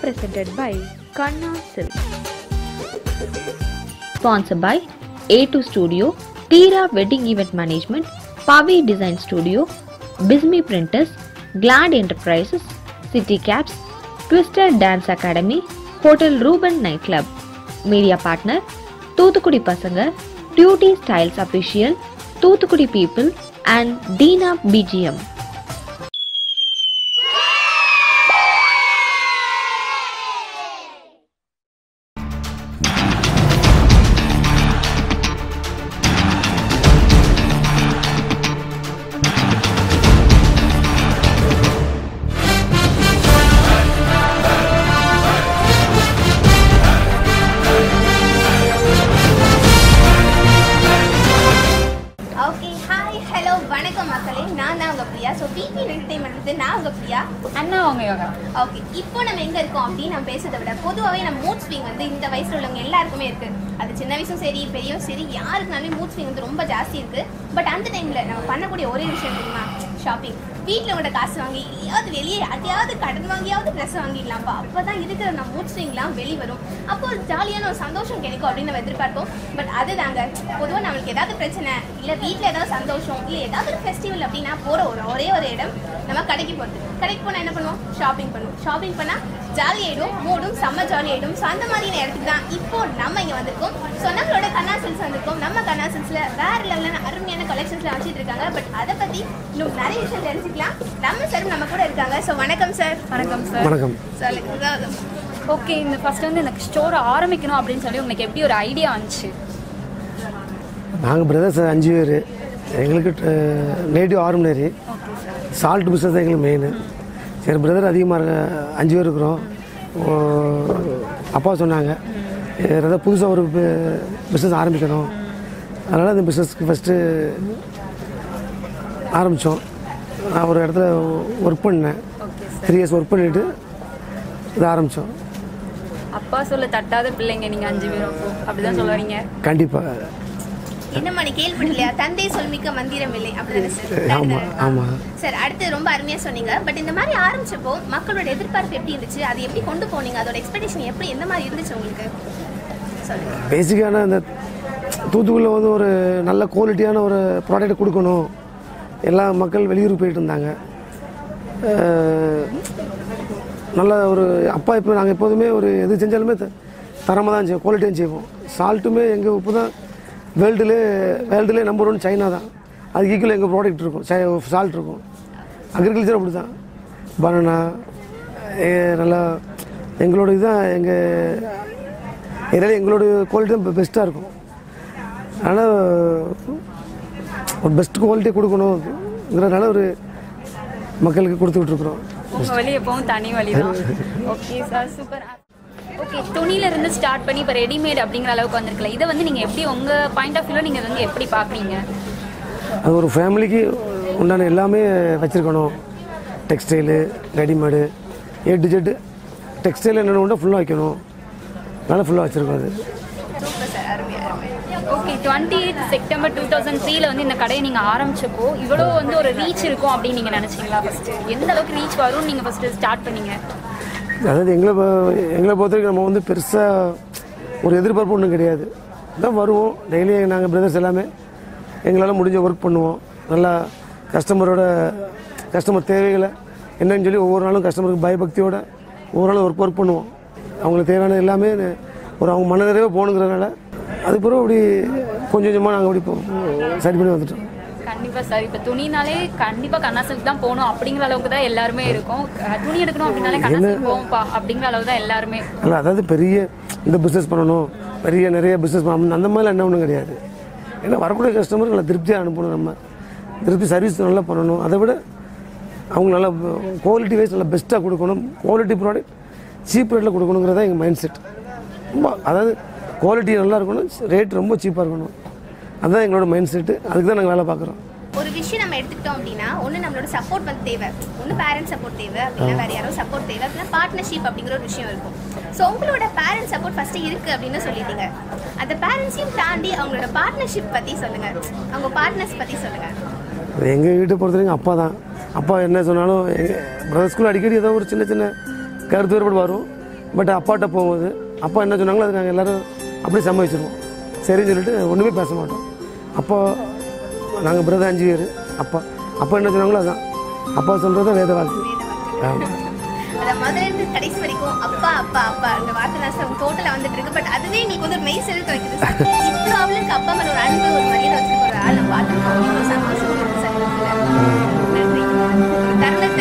presented by Kanna Silk. Sponsored by A2 Studio, Tira Wedding Event Management, Pavi Design Studio, Bismi Printers, Glad Enterprises, City Caps, Twisted Dance Academy, Hotel Ruben Nightclub. Media Partner, Thoothukudi Pasanga, Tuty Styles Official, Thoothukudi People and Deena BGM. Okay, இப்போ நம்ம எங்க இருக்கோம் அப்படின்னு நம்ம பேசுறதை விட பொதுவாகவே நம்ம மூட் ஸ்விங் வந்து இந்த வயசுல உள்ளவங்க எல்லாருக்குமே இருக்கு. அது சின்ன வயசும் சரி பெரியவும் சரி யாருக்குனாலுமே மூட் ஸ்விங் வந்து ரொம்ப ஜாஸ்தி இருக்கு. பட் அந்த டைம்ல நம்ம பண்ணக்கூடிய ஒரே விஷயம் தெரியுமா? ஷாப்பிங். வீட்டில் உள்ள காசு வாங்கி இல்லையாவது வெளியே அதையாவது கடன் வாங்கியாவது ட்ரெஸ் வாங்கிடலாம்ப்பா, அப்போதான் இருக்கிற நம்ம மூட் ஸ்விங்லாம் வெளிவரும். அப்போ ஒரு ஜாலியான ஒரு சந்தோஷம் கிடைக்கும் அப்படின்னு நம்ம எதிர்பார்ப்போம். பட் அதுதாங்க பொதுவாக நம்மளுக்கு ஏதாவது பிரச்சனை இல்லை வீட்டில் ஏதாவது சந்தோஷம் இல்லை ஏதாவது ஒரு ஃபெஸ்டிவல் அப்படின்னா போகிற ஒரே ஒரு இடம் நம்ம கடைக்கு போகிறது. கடைக்கு போனால் என்ன பண்ணுவோம்? ஷாப்பிங் பண்ணுவோம். ஷாப்பிங் பண்ணால் ஜாலி ஆகிடும், மூடும் செம்ம ஜாலி ஆகிடும். ஸோ அந்த மாதிரியான இடத்துக்கு தான் இப்போ நம்ம இங்கே வந்திருக்கோம். ஸோ நம்மளோட கண்ணா சில்க்ஸ் வந்திருக்கோம். நம்ம கண்ணா சில்க்ஸில் வேறு லெவலான அருமையான கலெக்ஷன்ஸ்லாம் வச்சுட்டு இருக்காங்க. பட் அதை பற்றி இன்னும் நிறைய விஷயம் தெரிஞ்சுக்கலாம். நம்ம சார் நம்ம கூட இருக்காங்க. ஸோ வணக்கம் சார். வணக்கம் சார். வணக்கம். ஓகே, இந்த ஃபர்ஸ்ட் வந்து எனக்கு ஸ்டோர் ஆரம்பிக்கணும் அப்படின்னு சொல்லி உங்களுக்கு எப்படி ஒரு ஐடியா வந்துச்சு? நாங்கள் பிரதர்ஸ் 5 பேர். எங்களுக்கு நேட்டிவ் ஆர்மினரி சால்ட் பிஸ்னஸ் தான் எங்களுக்கு மெயின். சரி பிரதர் அதிகமாக 5 பேர் இருக்கிறோம். அப்பா சொன்னாங்க ஏதாவது புதுசாக ஒரு பிஸ்னஸ் ஆரம்பிக்கணும். அதனால் அந்த பிஸ்னஸ்க்கு ஃபஸ்ட்டு ஆரம்பித்தோம். நான் ஒரு இடத்துல ஒர்க் பண்ணேன். 3 இயர்ஸ் ஒர்க் பண்ணிவிட்டு இதை ஆரம்பித்தோம். அப்பா சொல்ல தட்டாத பிள்ளைங்க நீங்கள் 5 பேரும் அப்படிதான் சொல்லுவீங்க? கண்டிப்பாக. என்ன மாதிரி கேள்விப்படலையா? தந்தை சொல்மிக்க மந்திரம் இல்லை அப்படிதானே சார்? ஆமாம் ஆமாம் சார். அடுத்து ரொம்ப அருமையாக சொன்னீங்க. பட் இந்த மாதிரி ஆரம்பிச்சப்போ மக்களோட எதிர்பார்ப்பு எப்படி இருந்துச்சு? அது எப்படி கொண்டு போனீங்க? அதோட எக்ஸ்பெக்டேஷன் எப்படி எந்த மாதிரி இருந்துச்சு உங்களுக்கு? சொல்லுங்கள். பேசிக்கான இந்த தூத்துக்குடியில் வந்து ஒரு நல்ல குவாலிட்டியான ஒரு ப்ராடக்ட் கொடுக்கணும். எல்லா மக்கள் வெளியூருக்கு போயிட்டு இருந்தாங்க. நல்ல ஒரு அப்பா இப்போ நாங்கள் எப்போதுமே ஒரு எது செஞ்சாலுமே தரமாக தான் செய்வோம், குவாலிட்டியாக செய்வோம். சால்ட்டுமே எங்கள் உப்பு தான் வேர்ல்டுலே நம்பர் 1 சைனா தான். அதுக்கு ஈக்குவல் எங்கள் ப்ராடக்ட் இருக்கும், சால்ட் இருக்கும். அக்ரிகல்ச்சர் அப்படி தான். பனானா நல்லா எங்களோட இதுதான் எங்கள் ஏரியாவில் எங்களோட குவாலிட்டி தான் பெஸ்ட்டாக இருக்கும். அதனால் ஒரு பெஸ்ட் குவாலிட்டி கொடுக்கணுங்கிறதுனால ஒரு மக்களுக்கு கொடுத்துட்ருக்குறோம். உங்கள் வழி எப்பவும் தனி வழி தான். Okay sir, super. ஓகே, துணியிலேருந்து ஸ்டார்ட் பண்ணி இப்போ ரெடிமேட் அப்படிங்கிற அளவுக்கு வந்திருக்கல. இதை வந்து நீங்கள் எப்படி உங்கள் பாயிண்ட் ஆஃப் வியூவில் நீங்கள் வந்து எப்படி பார்க்குறீங்க? அது ஒரு ஃபேமிலிக்கு உண்டான எல்லாமே வச்சுருக்கணும். Textile, readymade, A to Z. Textile என்னென்ன உண்டோ ஃபுல்லாக வைக்கணும். நல்லா ஃபுல்லாக வச்சுருக்கோம். அது ஓகே, 28 செப்டம்பர் 2003 வந்து இந்த கடையை நீங்கள் ஆரம்பிச்சப்போ இவ்வளோ வந்து ஒரு ரீச் இருக்கும் அப்படின்னு நீங்கள் நினச்சிங்களா? ஃபஸ்ட்டு எந்த அளவுக்கு ரீச் வரும்னு நீங்கள் ஃபஸ்ட்டு ஸ்டார்ட் பண்ணீங்க? அதாவது எங்களை பொறுத்த வரைக்கும் நம்ம வந்து பெருசாக ஒரு எதிர்பார்ப்பு ஒன்றும் கிடையாது. தான் வருவோம் டெய்லி. நாங்கள் பிரதர்ஸ் எல்லாமே எங்களால் முடிஞ்ச ஒர்க் பண்ணுவோம். நல்லா கஸ்டமர் தேவைகளை என்னன்னு சொல்லி ஒவ்வொரு நாளும் கஸ்டமருக்கு பயபக்தியோட ஒவ்வொரு நாளும் ஒர்க் பண்ணுவோம். அவங்களுக்கு தேவையான எல்லாமே ஒரு அவங்க மனநிறைவாக போகணுங்கிறதுனால அதுக்கப்புறம் அப்படி கொஞ்சம் கொஞ்சமாக நாங்கள் அப்படி சரி பண்ணி வந்துட்டோம். கண்டிப்பாக சார். இப்போ துணினாலே கண்டிப்பாக கண்ணா சில்க் தான் போகணும் அப்படிங்கிற அளவுக்கு தான் எல்லாருமே இருக்கும். துணி எடுக்கணும் அப்படின்னாலே கண்ணா சில்க் போகும்ப்பா அப்படிங்கிற அளவு தான் எல்லாருமே. இல்லை அதாவது பெரிய இந்த பிஸ்னஸ் பண்ணணும், நிறைய பிஸ்னஸ் பண்ணணும் அந்த மாதிரிலாம் என்ன ஒன்றும் கிடையாது. ஏன்னா வரக்கூடிய கஸ்டமருக்கு நல்லா திருப்தியாக அனுப்பணும். நம்ம திருப்தி சர்வீஸ் நல்லா பண்ணணும். அதை விட அவங்க நல்லா குவாலிட்டி வைஸ் நல்லா பெஸ்ட்டாக கொடுக்கணும். குவாலிட்டி ப்ராடக்ட் சீப் ரேட்டில் கொடுக்கணுங்கிறதா எங்கள் மைண்ட் செட். ரொம்ப அதாவது குவாலிட்டி நல்லா இருக்கணும், ரேட் ரொம்ப சீப்பாக இருக்கணும். அதுதான் எங்களோட மைண்ட் செட்டு. அதுக்கு தான் நாங்கள் வேலை பார்க்குறோம். ஒரு விஷயம் நம்ம எடுத்துக்கிட்டோம் அப்படின்னா ஒன்று நம்மளோட சப்போர்ட் வந்து தேவை. ஒன்று பேரண்ட்ஸ் சப்போர்ட் தேவை, அப்படின்னா வேறு யாரோ சப்போர்ட் தேவை, அப்படின்னா பார்ட்னர்ஷிப் அப்படிங்கிற ஒரு விஷயம் இருக்கும். ஸோ உங்களோட பேரண்ட்ஸ் சப்போர்ட் ஃபஸ்ட்டு இருக்குது அப்படின்னு சொல்லிட்டீங்க. அந்த பேரண்ட்ஸையும் தாண்டி அவங்களோட பார்ட்னர்ஷிப் பற்றி சொல்லுங்கள், அவங்க பார்ட்னர்ஸ் பற்றி சொல்லுங்கள். எங்கள் வீட்டை பொறுத்த வரைக்கும் அப்பா தான். அப்பா என்ன சொன்னாலும் பிரதர் ஸ்கூல் அடிக்கடி ஏதோ ஒரு சின்ன சின்ன கருத்து வேறுபாடு வரும். பட் அப்பாட்ட போகும்போது அப்பா என்ன சொன்னாங்களோ அது நாங்கள் எல்லோரும் அப்படியே சமாளிச்சிருவோம். சரின்னு சொல்லிட்டு ஒன்றுமே பேச மாட்டோம். அப்போ நாங்கள் பிரதர் 5 பேர். அப்பா என்ன சொன்னாங்களோ அதுதான். அப்பா சொல்கிறது வேத வாக்கு. ஆமாம். முதல்ல கடைசி வரைக்கும் அப்பா அப்பா அப்பா அந்த வார்த்தை தான் டோட்டலாக வந்துட்டு இருக்கு. பட் அதுவே எங்களுக்கு வந்து மெய் செலுத்த வைக்குது. இப்போ அவளுக்கு அப்பா மேலே ஒரு அன்பு ஒரு மரியாதை வச்சுருக்க ஒரு ஆள் நம்ம பார்த்துருக்கோம். இவ்வளோ சந்தோஷம் இருக்கு சார். நன்றி. தருணத்தை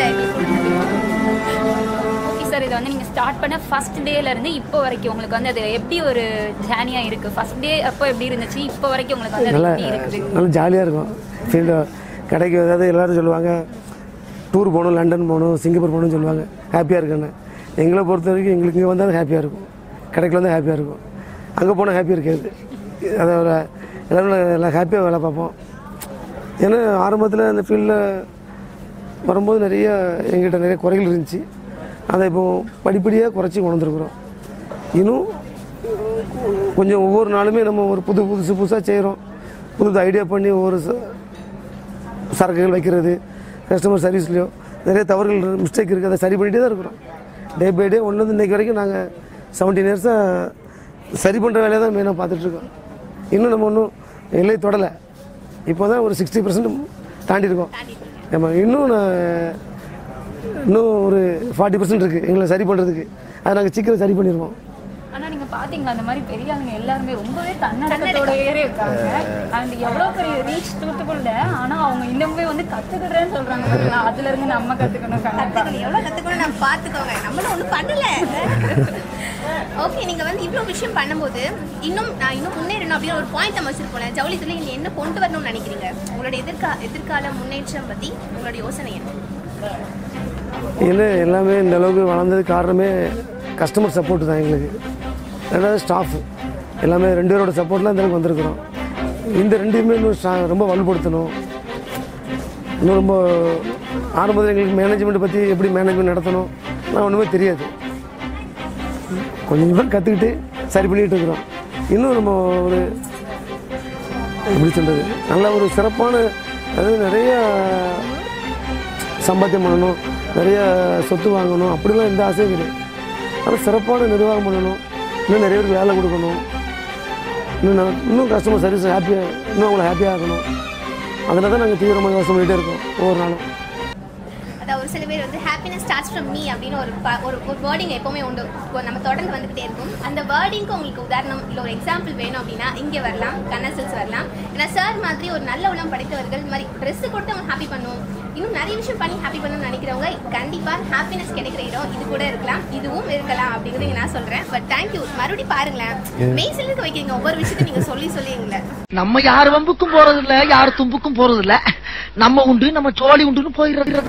ஓகே சார், இதை வந்து நீங்கள் ஸ்டார்ட் பண்ண ஃபர்ஸ்ட் டேலேருந்து இப்போ வரைக்கும் உங்களுக்கு வந்து அது எப்படி ஒரு ஜேர்னியாக இருக்குது? ஃபர்ஸ்ட் டே அப்போ எப்படி இருந்துச்சு, இப்போ வரைக்கும் உங்களுக்கு வந்து அது எப்படி இருக்குது? நல்லா ஜாலியாக இருக்கும். ஃபீல்டு கடைக்கு ஏதாவது எல்லோரும் சொல்லுவாங்க டூர் போகணும், லண்டன் போகணும், சிங்கப்பூர் போகணும்னு சொல்லுவாங்க. ஹாப்பியாக இருக்குன்னு. எங்களை பொறுத்த வரைக்கும் எங்களுக்கு இங்கே வந்தால் ஹாப்பியாக இருக்கும், கடைக்கில் வந்து ஹாப்பியாக இருக்கும். அங்கே போனால் ஹாப்பியாக இருக்காது. அதை எல்லோரும் எல்லாம் ஹாப்பியாக வேலை பார்ப்போம். ஏன்னா ஆரம்பத்தில் அந்த ஃபீல்டில் வரும்போது எங்கிட்ட நிறைய குறைகள் இருந்துச்சு. அதை இப்போது படிப்படியாக குறைச்சி கொண்டு வந்துருக்குறோம். இன்னும் கொஞ்சம் ஒவ்வொரு நாளுமே நம்ம ஒரு புதுசாக செய்கிறோம். புது ஐடியா பண்ணி ஒவ்வொரு சரக்குகள் வைக்கிறது, கஸ்டமர் சர்வீஸ்லையோ நிறைய தவறுகள் மிஸ்டேக் இருக்குது. அதை சரி பண்ணிகிட்டே தான் இருக்கிறோம். டே பை டே ஒன்று இன்றைக்கு வரைக்கும் நாங்கள் 17 இயர்ஸாக சரி பண்ணுற வேலையை தான் மெயினாக பார்த்துட்ருக்கோம். இன்னும் நம்ம ஒன்றும் எல்லை தொடலை. இப்போ தான் ஒரு 60% தாண்டியிருக்கோம். ஆமாம், இன்னும் ஒரு 40% இருக்குது எங்களை சரி பண்ணுறதுக்கு. அதை நாங்கள் சீக்கிரம் சரி பண்ணிடுவோம். ஆனால் நீங்கள் பார்த்தீங்களா அந்த மாதிரி பெரிய ஆளுங்க எல்லாருமே ரொம்பவே தன்னடக்கத்தோடயே இருக்காங்க. அண்ட் எவ்வளோ பெரிய ரீச் தூத்துக்குள்ள, ஆனால் அவங்க இன்னுமே வந்து கற்றுக்கிறேன்னு சொல்கிறாங்க. அதுலேருந்து நம்ம கற்றுக்கணும். எவ்வளோ கற்றுக்கணும் நம்ம பார்த்துக்கோங்க. நம்மளும் ஒன்றும் பண்ணலை. ஓகே, நீங்கள் வந்து இவ்வளோ விஷயம் பண்ணும்போது நான் இன்னும் முன்னேறணும் அப்படின்னு ஒரு பாயிண்ட் நம்ம வச்சுருப்போம். ஜவுளித்துறை நீங்கள் என்ன கொண்டு வரணும்னு நினைக்கிறீங்க? உங்களுடைய எதிர்கால முன்னேற்றம் பற்றி உங்களோட யோசனை என்ன? இல்லை, எல்லாமே இந்த அளவுக்கு வளர்ந்தது காரணமே கஸ்டமர் சப்போர்ட் தான் எங்களுக்கு. ரெண்டாவது ஸ்டாஃப் எல்லாமே 2 பேரோட சப்போர்ட்லாம் இந்த அளவுக்கு வந்திருக்கிறோம். இந்த 2 பேருமே இன்னும் ரொம்ப வலுப்படுத்தணும். இன்னும் ரொம்ப ஆரம்பத்தில் எங்களுக்கு மேனேஜ்மெண்ட் பற்றி எப்படி மேனேஜ்மெண்ட் நடத்தணும் நான் ஒன்றுமே தெரியாது. கொஞ்சம் பேர் கற்றுக்கிட்டு சரி பண்ணிகிட்டு இருக்கிறோம். இன்னும் நம்ம ஒரு எப்படி சொல்கிறது, நல்ல ஒரு சிறப்பான, அதாவது நிறைய சம்பாத்தியம் பண்ணணும், நிறைய சொத்து வாங்கணும் அப்படிலாம் எந்த ஆசையும் கிடையாது. ஆனால் சிறப்பான நிர்வாகம் பண்ணணும், இன்னும் நிறைய பேருக்கு வேலை கொடுக்கணும், இன்னும் கஸ்டமர் சர்வீஸ் ஹாப்பியாக, இன்னும் அவங்கள ஹாப்பியாக ஆகணும். அதில் தான் நாங்கள் தீவிரமாக யோசனை பண்ணிகிட்டே இருக்கோம் ஒவ்வொரு நாளும். அதாவது ஒரு சில பேர் வந்து ஹாப்பினஸ் ஸ்டார்ட்ஸ் ஃப்ரம் மீ அப்படின்னு ஒரு வேர்டிங் எப்போவுமே உண்டு. இப்போ நம்ம தொடர்ந்து வந்துகிட்டே இருக்கும். அந்த வேர்டிங்க்கு உங்களுக்கு உதாரணம் இல்லை ஒரு எக்ஸாம்பிள் வேணும் அப்படின்னா இங்கே வரலாம், கண்ணா சில்க்ஸ் வரலாம். ஏன்னா சார் மாதிரி ஒரு நல்ல உணவு படைத்தவர்கள் இந்த மாதிரி ட்ரெஸ்ஸு கொடுத்து அவங்க ஹாப்பி பண்ணுவோம், இன்னும் நிறைய விஷயம் பண்ணி ஹாப்பி பண்ணணும்னு நினைக்கிறவங்க கண்டிப்பாக ஹாப்பினஸ் கிடைக்கிற இடம் இது கூட இருக்கலாம், இதுவும் இருக்கலாம் அப்படிங்கிறது நான் சொல்கிறேன். But thank you. மறுபடியும் பாருங்களேன், மெய் சிலுக்கு வைக்கிறீங்க ஒவ்வொரு விஷயத்தையும் நீங்கள் சொல்லிங்களே. நம்ம யார் வம்புக்கும் போறது இல்ல, யார் தும்புக்கும் போறது இல்ல, நம்ம உண்டு நம்ம சோழி உண்டுன்னு போயிடுறது.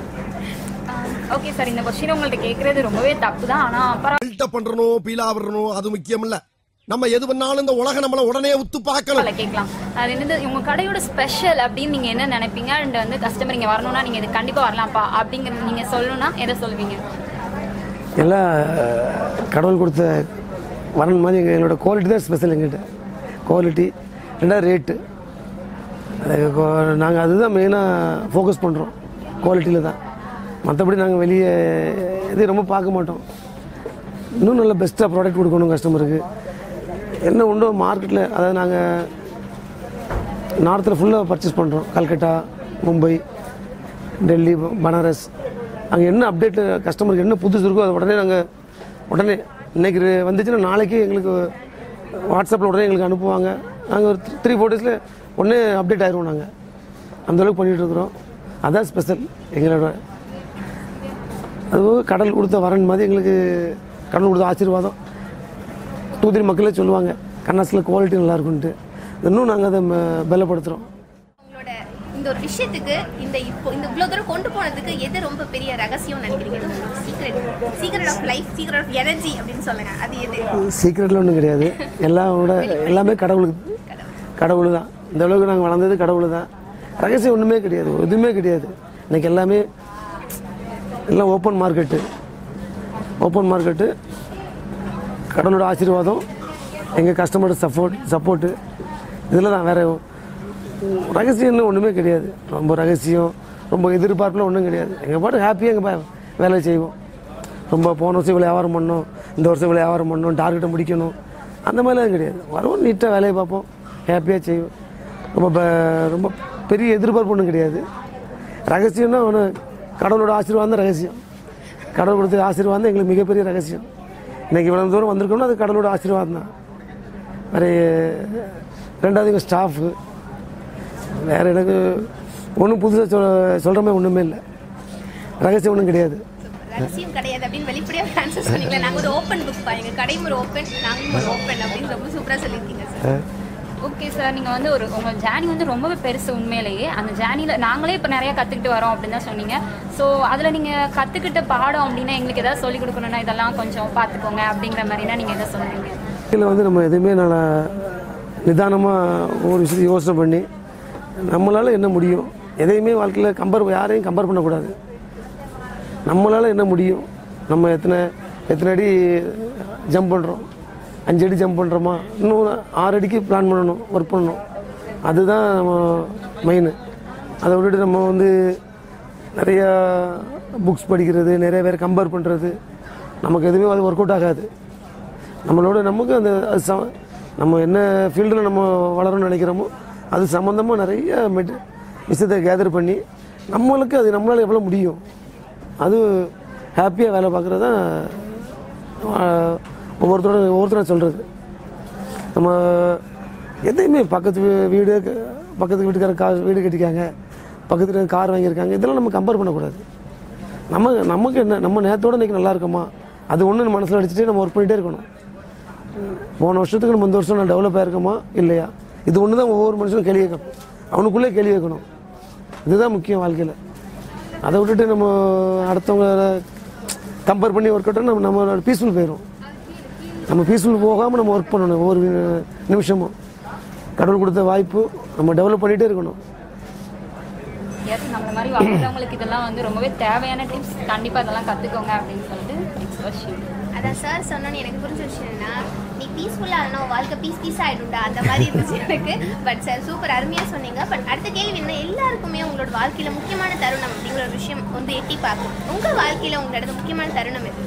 ஓகே சார், இந்த கொஸ்டின் உங்கள்ட்ட கேட்கறது ரொம்பவே தப்பு தான். ஆனால் பண்றணும், பீலா வரணும், அது முக்கியம் இல்ல. நம்ம எது பண்ணாலும் இந்த உலகம் நம்மள உடனே உத்து பார்க்கணும். கேட்கலாம். அது என்னது உங்க கடையோட ஸ்பெஷல் அப்படின்னு நீங்க என்ன நினைப்பீங்க? அண்ட் வந்து கஸ்டமர் இங்க வரணும்னா நீங்க இது கண்டிப்பா வரலாம்ப்பா அப்படிங்கிறது நீங்க சொல்லணும்னா எதை சொல்லுவீங்க? எல்லாம் கடவுள் கொடுத்த வரணும் மாதிரி எங்களோட குவாலிட்டி தான் ஸ்பெஷல். எங்கிட்ட குவாலிட்டி, ரெண்டாவது ரேட்டு. நாங்கள் அதுதான் மெயினாக ஃபோக்கஸ் பண்ணுறோம், குவாலிட்டியில் தான். மற்றபடி நாங்கள் வெளியே எது ரொம்ப பார்க்க மாட்டோம். இன்னும் நல்ல பெஸ்ட்டாக ப்ராடக்ட் கொடுக்கணும் கஸ்டமருக்கு. என்ன உண்டோ மார்க்கெட்டில், அதாவது நாங்கள் நார்த்தில் ஃபுல்லாக பர்ச்சேஸ் பண்ணுறோம். கல்கட்டா, மும்பை, டெல்லி, பனாரஸ். அங்கே என்ன அப்டேட்டு கஸ்டமருக்கு என்ன புதுசு இருக்கோ அதை உடனே இன்றைக்கி வந்துச்சுன்னா நாளைக்கு எங்களுக்கு வாட்ஸ்அப்பில் உடனே எங்களுக்கு அனுப்புவாங்க. நாங்கள் ஒரு 3-4 டேஸில் உடனே அப்டேட் ஆகிடுவோம். நாங்கள் அந்தளவுக்கு பண்ணிகிட்ருக்குறோம். அதுதான் ஸ்பெஷல் எங்களோட. அதுவும் கடல் கொடுத்த வரன் மாதிரி எங்களுக்கு கடல் கொடுத்த ஆசீர்வாதம். தூத்துக்குடி மக்களே சொல்லுவாங்க கண்ணாசில் குவாலிட்டி நல்லா இருக்குன்ட்டு. இன்னும் நாங்கள் அதை பலப்படுத்துகிறோம். உங்களோட இந்த ஒரு விஷயத்துக்கு இந்த இவ்வளோ தூரம் கொண்டு போனதுக்கு எது ரொம்ப பெரிய ரகசியம் நினைக்கிறீங்க? Secret of life, secret of energy அப்படின்னு சொல்லுங்க. அது எது? சீக்ரெட்டில் ஒன்றும் கிடையாது. எல்லாமே கடவுள் தான். இந்த அளவுக்கு நாங்கள் வளர்ந்தது கடவுள் தான். ரகசியம் ஒன்றுமே கிடையாது, எதுவுமே கிடையாது. இன்றைக்கி எல்லாம் ஓப்பன் மார்க்கெட்டு, கடவுளோட ஆசீர்வாதம், எங்கள் கஸ்டமரோட சப்போர்ட்டு, இதில் தான். வேறு ரகசியம்னு ஒன்றுமே கிடையாது. ரொம்ப ரகசியம், ரொம்ப எதிர்பார்ப்பில் ஒன்றும் கிடையாது. எங்கள் பாட்டு ஹாப்பியாக எங்கள் வேலை செய்வோம். ரொம்ப போன வருஷம் இவ்வளோ வியாபாரம் பண்ணோம், இந்த வருஷம் வியாபாரம் பண்ணணும், டார்கெட்டை முடிக்கணும், அந்த மாதிரிலாம் கிடையாது. வரும் நீட்டாக வேலையை பார்ப்போம், ஹாப்பியாக செய்வோம். ரொம்ப பெரிய எதிர்பார்ப்பு ஒன்றும் கிடையாது. ரகசியம்னா ஒன்று கடவுளோட ஆசீர்வாதம் தான் ரகசியம். கடவுள் கொடுத்த ஆசீர்வாதம் தான் எங்களுக்கு மிகப்பெரிய ரகசியம். இன்றைக்கி இவ்வளோ தூரம் வந்திருக்கோம்னா அது கடவுளோட ஆசீர்வாதம் தான். வேறு ரெண்டாவது எங்கள் ஸ்டாஃபு, வேறு எனக்கு ஒன்றும் புதுசாக சொல்கிற மாதிரி ஒன்றுமே இல்லை. ரகசியம் ஒன்றும் கிடையாது. ரகசியம் கிடையாது அப்படின்னு வெளிப்படையாக ஆன்சர் சொன்னீங்களா? நாங்கள் ஒரு ஓப்பன் புக் பாருங்க, கடையும் ஒரு ஓப்பன், நாங்களும் ஒரு ஓப்பன் அப்படின்னு ரொம்ப சூப்பராக சொல்லியிருக்கீங்க சார். ஓகே சார், நீங்கள் வந்து உங்கள் ஜேர்னி வந்து ரொம்பவே பெருசு உண்மையிலேயே. அந்த ஜேர்னியில் நாங்களே இப்போ நிறையா கற்றுக்கிட்டு வரோம் அப்படின்னு தான் சொன்னீங்க. ஸோ அதில் நீங்கள் கற்றுக்கிட்ட பாடம் அப்படின்னா எங்களுக்கு எதாவது சொல்லிக் கொடுக்கணுன்னா இதெல்லாம் கொஞ்சம் பார்த்துக்கோங்க அப்படிங்கிற மாதிரினா நீங்கள் எதாவது சொல்லுவீங்க? இதில் வந்து நம்ம எதுவுமே நல்லா நிதானமாக ஒவ்வொரு விஷயத்தை யோசனை பண்ணி நம்மளால் என்ன முடியும், எதையுமே வாழ்க்கையில் யாரையும் கம்பேர் பண்ணக்கூடாது. நம்மளால் என்ன முடியும், நம்ம எத்தனை அடி ஜம்ப் பண்ணுறோம், 5 அடி ஜம்ப் பண்ணுறோமா, இன்னும் 6 அடிக்கு பிளான் பண்ணணும், ஒர்க் பண்ணணும். அதுதான் நம்ம மெயின். அதை விட்டுட்டு நம்ம வந்து நிறையா புக்ஸ் படிக்கிறது, நிறைய பேர் கம்பேர் பண்ணுறது, நமக்கு எதுவுமே அது ஒர்க் அவுட் ஆகாது. நமக்கு அந்த நம்ம என்ன ஃபீல்டில் நம்ம வளரணும்னு நினைக்கிறோமோ அது சம்மந்தமாக நிறைய விஷயத்தை கேதர் பண்ணி நம்மளால் எவ்வளோ முடியும் அது ஹாப்பியாக வேலை பார்க்குறது தான் ஒவ்வொருத்தரும் சொல்கிறது. நம்ம எதையுமே பக்கத்து வீட்டுக்கார வீடு கட்டிக்காங்க, பக்கத்து கார் வாங்கியிருக்காங்க, இதெல்லாம் நம்ம கம்பேர் பண்ணக்கூடாது. நமக்கு என்ன, நம்ம நேரத்தோடு இன்றைக்கி நல்லா இருக்கோமா, அது ஒன்று மனசில் அடிச்சுட்டு நம்ம ஒர்க் பண்ணிகிட்டே இருக்கணும். போன வருஷத்துக்கு நம்ம இந்த வருஷம் நான் டெவலப் ஆகிருக்கோமா இல்லையா, இது ஒன்று தான் ஒவ்வொரு மனுஷனும் கேள்வி கேட்கணும், அவனுக்குள்ளே கேள்வி கேட்கணும். இதுதான் முக்கியம் வாழ்க்கையில். அதை விட்டுட்டு நம்ம அடுத்தவங்க கம்பேர் பண்ணி ஒர்க் அவுட் நம்ம பீஸ்ஃபுல் போயிடும். நம்ம பீஸ்ஃபுல் போகாமல் நம்ம ஒர்க் பண்ணணும். ஒவ்வொரு நிமிஷமும் கடவுள் கொடுத்த வாய்ப்பு நம்ம டெவலப் பண்ணிகிட்டே இருக்கணும். நம்மள மாதிரி வாழ்றவங்களுக்கு இதெல்லாம் வந்து ரொம்பவே தேவையான டிப்ஸ். கண்டிப்பாக இதெல்லாம் கற்றுக்கோங்க அப்படின்னு சொல்லிட்டு அதான் சார் சொன்னோன்னு எனக்கு புரிஞ்ச விஷயம் என்னன்னா, நீ பீஸ்ஃபுல்லாக ஆகணும், வாழ்க்கை பீஸ் ஆகிடும்டா, அந்த மாதிரி இருந்துச்சு எனக்கு. பட் சார் சூப்பர் அருமையாக சொன்னீங்க. பட் அடுத்த கேள்வி என்ன, எல்லாருக்குமே உங்களோட வாழ்க்கையில் முக்கியமான தருணம் அப்படிங்கிற ஒரு விஷயம் வந்து எட்டி பார்க்கும். உங்கள் வாழ்க்கையில் உங்களோட முக்கியமான தருணம் எது?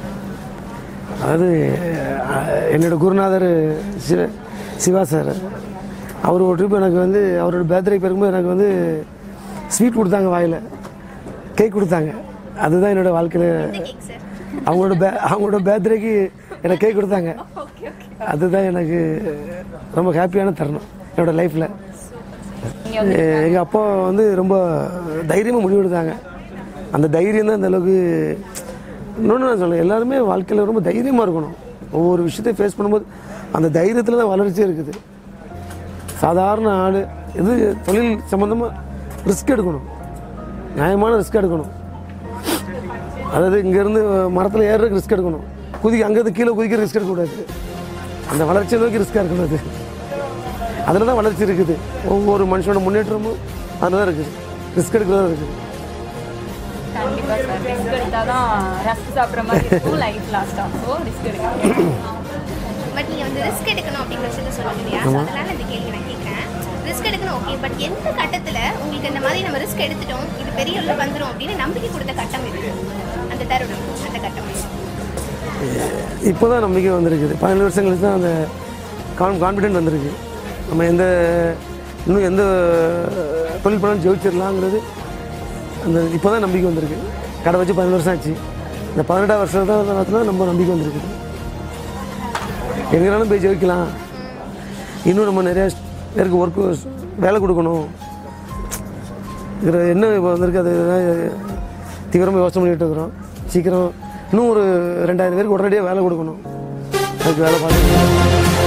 அதாவது என்னோடய குருநாதர் சிவா சார், அவர் ஒரு ட்ரிப் எனக்கு வந்து அவரோட பர்த்டே பிறகும்போது எனக்கு வந்து ஸ்வீட் கொடுத்தாங்க, வாயில் கேக் கொடுத்தாங்க. அதுதான் என்னோடய வாழ்க்கையில் அவங்களோட பர்த்டேக்கு எனக்கு கேக் கொடுத்தாங்க. அதுதான் எனக்கு ரொம்ப ஹாப்பியான தருணம் என்னோடய லைஃப்பில். எங்கள் அப்பா வந்து ரொம்ப தைரியமாக முடிவெடுத்தாங்க. அந்த தைரியம் தான் இந்த அளவுக்கு. இன்னொன்று நான் சொல்லுவேன், எல்லாருமே வாழ்க்கையில் ரொம்ப தைரியமாக இருக்கணும். ஒவ்வொரு விஷயத்தையும் ஃபேஸ் பண்ணும்போது அந்த தைரியத்தில் தான் வளர்ச்சியே இருக்குது. சாதாரண ஆள் இது தொழில் சம்மந்தமாக ரிஸ்க் எடுக்கணும், நியாயமான ரிஸ்க் எடுக்கணும். அதாவது இங்கேருந்து மரத்தில் ஏறுறதுக்கு ரிஸ்க் எடுக்கணும், அங்கேருந்து கீழே குதிக்கிற ரிஸ்க் எடுக்கக்கூடாது. அந்த வளர்ச்சியை நோக்கி ரிஸ்க்காக இருக்கணும். அதில் தான் வளர்ச்சி இருக்குது. ஒவ்வொரு மனுஷனோட முன்னேற்றமும் அதில் தான் இருக்குது, ரிஸ்க் எடுக்கிறதா இருக்குது. கண்டிப்பாக சார், ரிஸ்க் எடுத்தால் தான் ரஸ்க் சாப்பிட்ற மாதிரி இருக்கும் லைஃப் லாஸ்ட்டாக. ஸோ ரிஸ்க் எடுக்கணும். பட் நீங்கள் வந்து ரிஸ்க் எடுக்கணும் அப்படிங்கிற விஷயத்த சொல்லுங்க இல்லையா? அதனால இந்த கேள்வி நான் கேட்குறேன். ரிஸ்க் எடுக்கணும் ஓகே, பட் எந்த கட்டத்தில் உங்களுக்கு இந்த மாதிரி நம்ம ரிஸ்க் எடுத்துட்டோம், இது பெரிய உள்ள வந்துடும் அப்படின்னு நம்பிக்கை கொடுத்த கட்டம் இருக்குது, அந்த தருணம், அந்த கட்டம்? இப்போ தான் நம்பிக்கை வந்திருக்குது. 17 வருஷம் கழிச்சு தான் அந்த கான்ஃபிடென்ட் வந்திருக்கு. நம்ம இன்னும் எந்த தொழில் பண்ணாலும் ஜெயிச்சிடலாங்கிறது அந்த இப்போ தான் நம்பிக்கை வந்திருக்கு. கடை வச்சு 17 வருஷம் ஆச்சு. இந்த 18ஆவது வருஷம் தான் நம்ம நம்பிக்கை வந்திருக்குது. எங்கேனாலும் போய் ஜெயிக்கலாம், இன்னும் நம்ம நிறையா பேருக்கு வேலை கொடுக்கணும், இதில் என்ன இப்போ வந்திருக்கு அது தீவிரமாக யோசனை பண்ணிகிட்டு இருக்கிறோம். சீக்கிரம் இன்னும் ஒரு 2000 பேருக்கு உடனடியாக வேலை கொடுக்கணும், அதுக்கு வேலை பார்த்துக்கணும்.